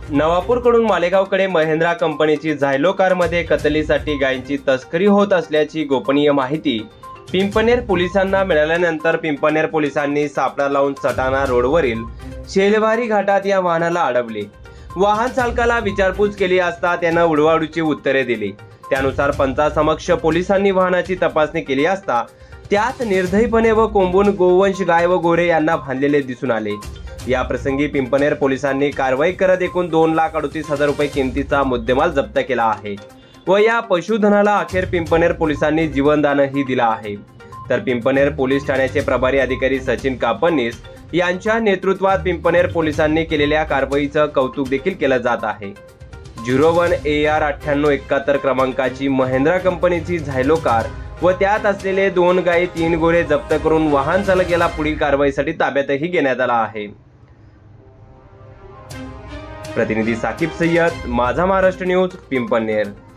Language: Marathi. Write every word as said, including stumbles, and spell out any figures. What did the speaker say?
नवापूरकडून मालेगावकडे महिंद्रा कंपनीची झायलो कारमध्ये कतलीसाठी गायींची तस्करी होत असल्याची गोपनीय माहिती पिंपनेर पोलिसांना मिळाल्यानंतर पिंपनेर पोलिसांनी सापळा लावून सटाणा रोडवरील शेलवारी घाटात या वाहनाला अडवले। वाहन चालकाला विचारपूस केली असता त्यानं उडवाउडीची उत्तरे दिली। त्यानुसार पंचासमक्ष पोलिसांनी वाहनाची तपासणी केली असता त्यात निर्दयीपणे व कोंबून गोवंश गाय व गोरे यांना बांधलेले दिसून आले। या प्रसंगी पिंपनेर पोलिसांनी कारवाई करत एकूण दोन लाख अडतीस हजार रुपये किमतीचा मुद्देमाल जप्त केला आहे व या पशुधनाला अखेर पिंपनेर पोलिसांनी जीवनदानही दिला आहे। तर पिंपनेर पोलीस ठाण्याचे प्रभारी अधिकारी सचिन कापनीस यांच्या नेतृत्वात पिंपनेर पोलिसांनी केलेल्या कारवाईचं कौतुक देखील केलं जात आहे। झिरो वन ए आर अठ्ठ्याण्णव एकाहत्तर क्रमांकाची महिंद्रा कंपनीची झायलो कार व त्यात असलेले दोन गायी तीन गोरे जप्त करून वाहन चालक याला पुढील कारवाईसाठी ताब्यातही घेण्यात आला आहे। प्रतिनिधी साकिब सय्यद, माझा महाराष्ट्र न्यूज, पिंपनेर।